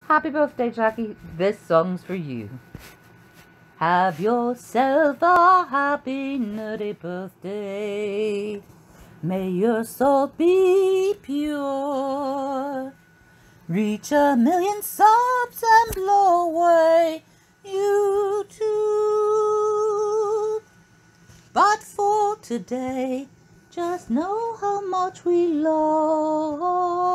Happy birthday, Jackie. This song's for you. Have yourself a happy nerdy birthday. May your soul be pure. Reach 1,000,000 subs and blow away YouTube. But for today, just know how much we love